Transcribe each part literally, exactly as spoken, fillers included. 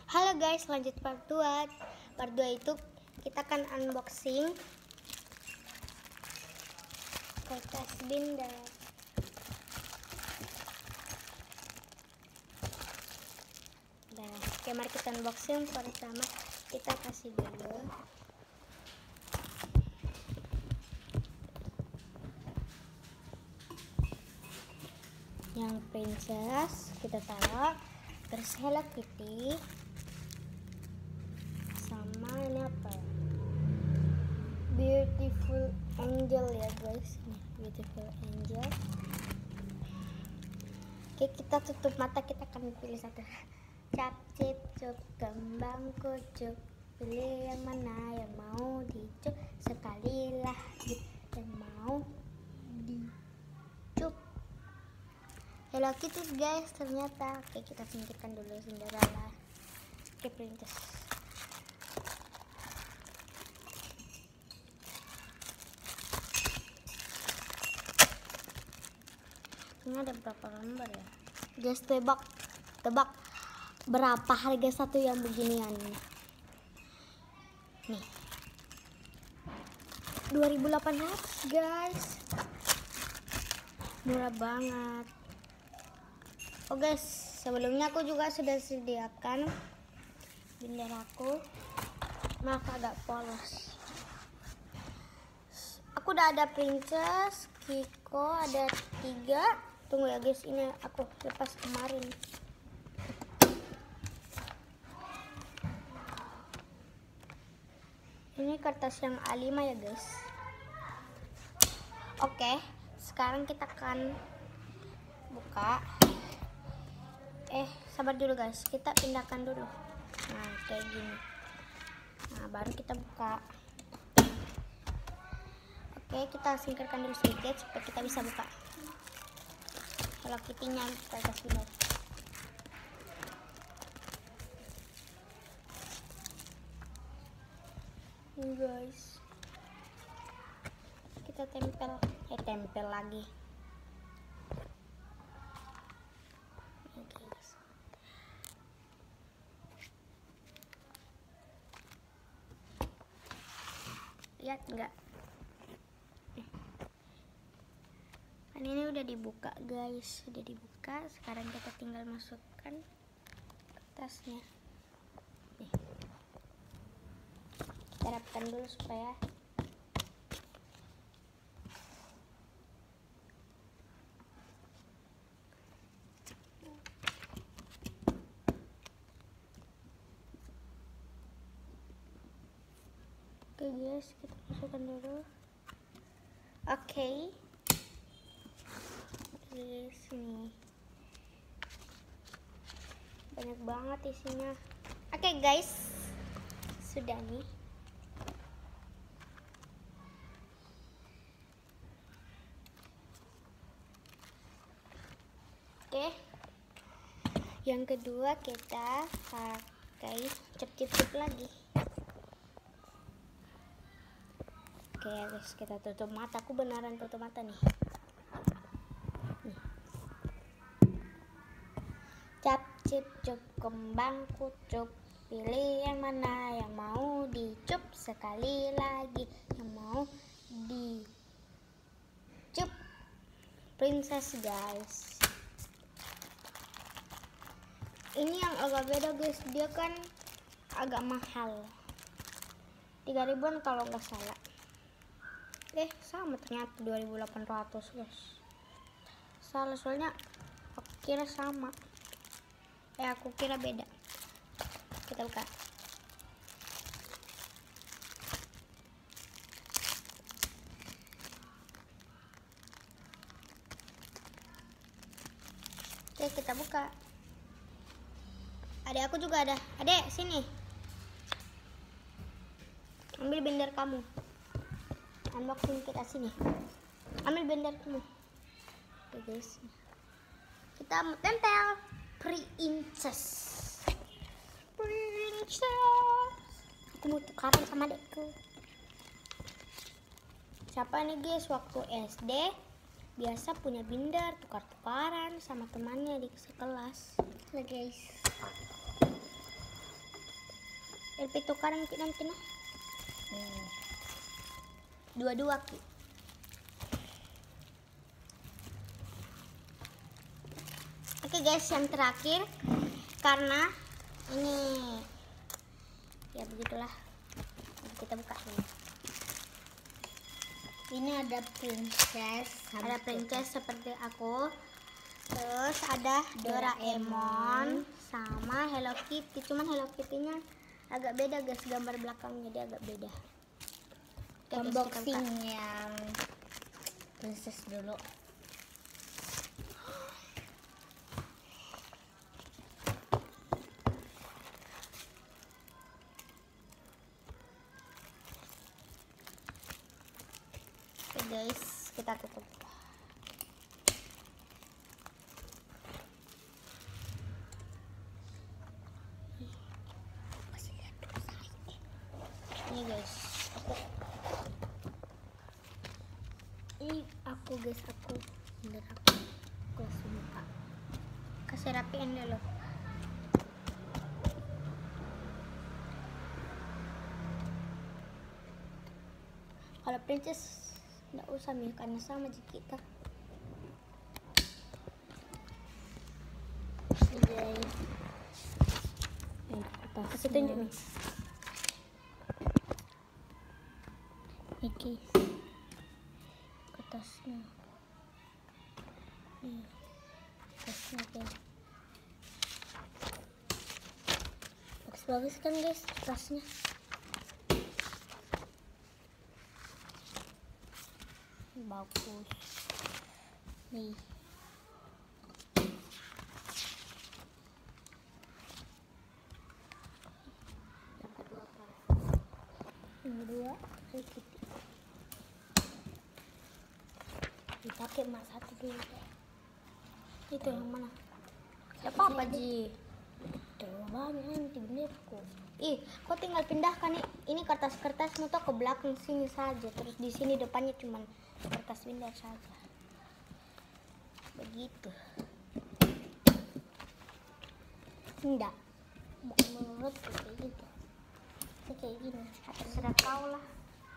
Halo guys, lanjut part dua. Part dua itu kita akan unboxing kertas binder. Nah, oke, mari kita unboxing. Pertama kita kasih dulu yang princess, kita taruh. Terus Hello Kitty, sama ini apa ya? Beautiful Angel ya guys, ini Beautiful Angel. Oke, kita tutup mata, kita akan pilih satu. Cap cip cup kembang kucuk, pilih yang mana yang mau dicup sekali lagi, yang mau dicup. Hello Kitty guys, ternyata. Oke, kita singkirkan dulu Cinderella. Oke, princess. Ini ada berapa lembar ya guys? Tebak tebak berapa harga satu yang beginian nih? dua ribu delapan ratus guys, murah banget. Oh guys, sebelumnya aku juga sudah sediakan binder aku, maka agak polos. Aku udah ada princess, Kiko ada tiga. Tunggu ya guys, ini aku lepas kemarin. Ini kertas yang A lima ya guys. Oke, sekarang kita akan buka. Eh, sabar dulu guys, kita pindahkan dulu. Nah, kayak gini. Nah, baru kita buka. Oke, kita singkirkan dulu sedikit supaya kita bisa buka. Kalau Kitty-nya kita kasih lihat. Ini guys, kita tempel, eh tempel lagi. Lihat enggak? Kan ini udah dibuka guys, sudah dibuka. Sekarang kita tinggal masukkan kertasnya. Nih. Kita rapkan dulu supaya oke guys, kita masukkan dulu. Oke, di sini banyak banget isinya. Oke guys, sudah nih. Oke, yang kedua kita pakai cip-cip lagi. Oke ya guys, kita tutup mata. Aku beneran tutup mata nih. Nih. Cap cip cup kembang kucuk, pilih yang mana yang mau dicup sekali lagi, yang mau dicup. Princess guys. Ini yang agak beda guys, dia kan agak mahal, tiga ribuan kalau nggak salah. Eh, sama ternyata dua ribu delapan ratus guys. Salah, soalnya aku kira sama. Eh, aku kira beda. Kita buka. Oke, kita buka. Adek aku juga ada. Adek, sini. Ambil binder kamu. Unboxing kita sini. Ambil binder kamu. Oke guys. Kita tempel princess. Princess. Aku mau tukaran sama adekku. Siapa nih guys, waktu S D biasa punya binder, tukar-tukaran sama temannya di sekelas. Nah guys, Tapi tukaran ki nanti nah. Hmm. Dua-dua ki. Oke guys, yang terakhir karena ini ya begitulah. Kita buka dulu. Ini ada princess, ada princess seperti aku. Terus ada Doraemon sama Hello Kitty. Cuman Hello Kitty-nya agak beda guys, gambar belakangnya dia agak beda. Unboxing yang princess dulu. Oke guys, kita tutup. Ini guys, aku ini aku guys aku bener aku aku langsung buka. Kasih rapiin dulu. Kalau princess nggak usah nih karena sama aja kita. Jadi kasih tunjuk nih. Ini kertasnya, nih kertasnya guys, bagus-bagus kan guys kertasnya. Bagus nih. Yang kedua sedikit dipakai emak satu dulu deh. Itu yang mana? Gak apa-apa Ji. Terlalu banyak nanti benerku. Ih, kok tinggal pindahkan nih. Ini kertas-kertasmu tuh ke belakang sini saja. Terus di sini depannya cuman kertas binder saja. Begitu. Enggak. Bukan menurutku kayak gitu. Ini kayak gini. Terserah kau lah.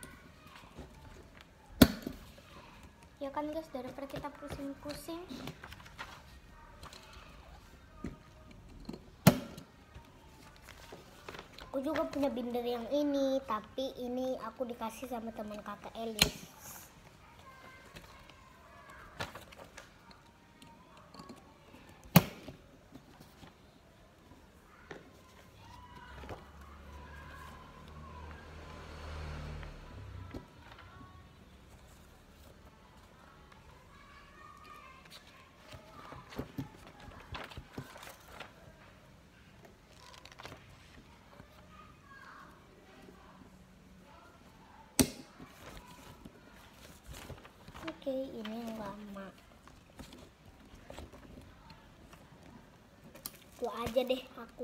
Ya kan guys, daripada kita pusing-pusing. Aku juga punya binder yang ini, tapi ini aku dikasih sama teman kakak Elis. Oke, ini yang lama. Itu aja deh aku.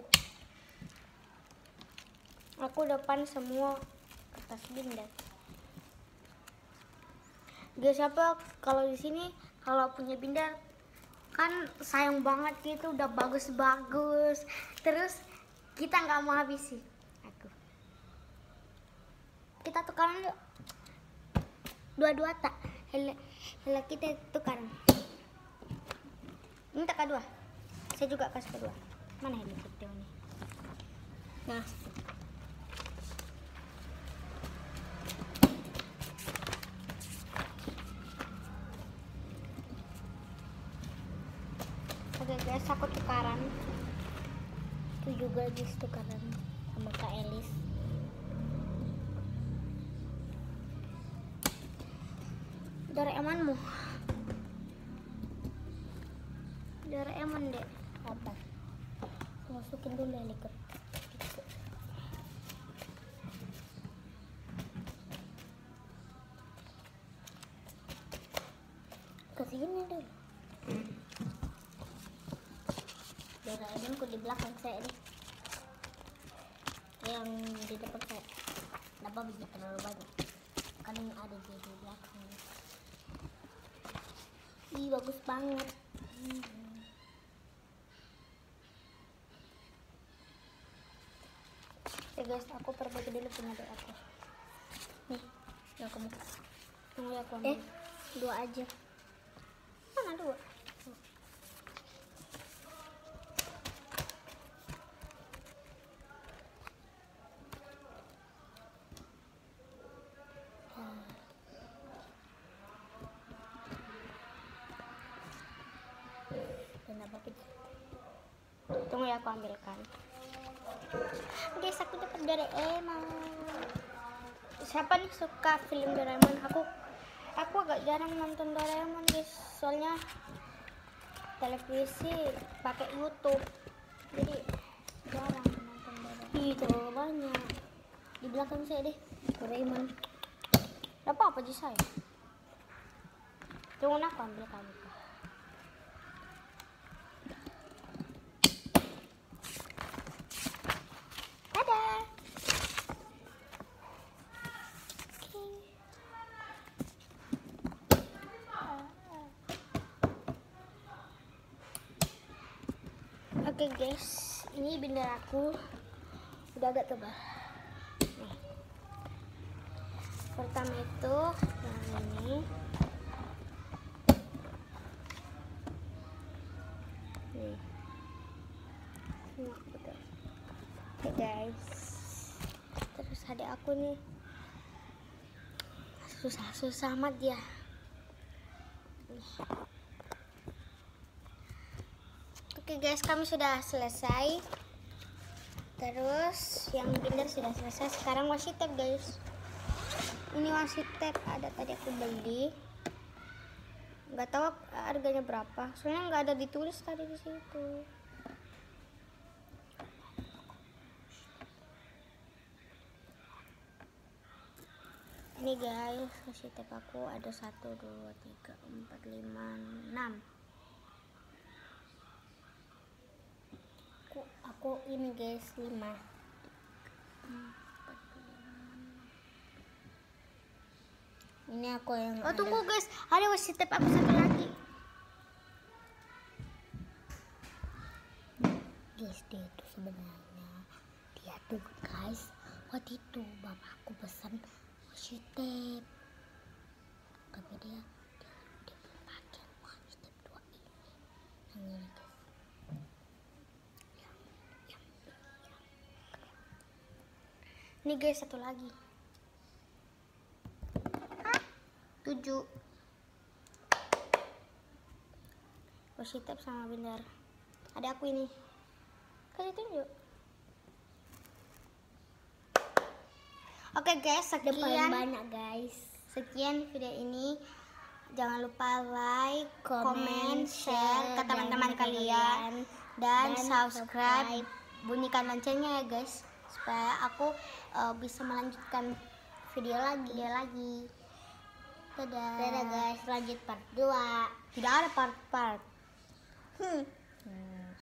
Aku depan semua kertas binder. Guys, apa kalau di sini kalau punya binder kan sayang banget gitu, udah bagus-bagus. Terus kita nggak mau habisi. Aku. Kita tukaran yuk. Dua-dua tak. Hela, hela kita tukaran. Minta kedua. Saya juga kasih kedua. Mana ini kita ini? Nah. Oke guys, aku tukaran. Itu juga guys tukaran sama Kak Elis. Doraemonmu. Doraemon deh. Apa? Masukin dulu helikopter. Kasih gini dulu. Doraemonku di belakang saya nih. Yang di depan saya. Kenapa bisa terlalu banyak? Kan ini ada di belakang. Ih, bagus banget. Hmm. Ya guys, aku perbaiki dulu punya dek aku. Nih, ya kamu. Tunggu ya aku ambil. Eh, dua aja. Mana dua? Dan apa tunggu ya aku ambilkan. Guys, aku dapat Doraemon. Siapa nih suka film Doraemon? Aku aku agak jarang nonton Doraemon guys, soalnya televisi pakai YouTube, jadi jarang nonton Doraemon. Ih, terlalu banyak. Di belakang saya deh Doraemon. Apa apa sih saya? Tunggu aku ambil kamu. Oke okay guys, ini binder aku udah agak tebal. Nih. Pertama itu yang ini. Nih. Nah, betul. Oke okay guys. Terus adik aku nih. Susah-susah amat dia. Nih. Oke guys, kami sudah selesai. Terus yang binder sudah selesai. Sekarang washi tape guys. Ini washi tape ada tadi aku beli. Nggak tahu harganya berapa. Soalnya nggak ada ditulis tadi di situ. Ini guys, washi tape aku ada satu, dua, tiga, empat, lima, enam. Aku ini guys lima. Ini aku yang oh ada. Tunggu guys, ada washi tape aku satu lagi guys. Dia tuh sebenarnya dia tuh guys, waktu itu bapakku pesan washi tape, tapi dia dia, dia belum pakai washi tape dua ini yang ini guys. Ini guys satu lagi. Hah? Tujuh. Washi tape sama binder. Ada aku ini. Kasih tunjuk. Oke guys, sekian banyak guys. Sekian video ini. Jangan lupa like, comment, share ke teman-teman kalian dan, dan subscribe. Bunyikan loncengnya ya guys, supaya aku uh, bisa melanjutkan video lagi video lagi. Dadah. Dadah guys, lanjut part dua. Tidak ada part-part. Hmm. hmm.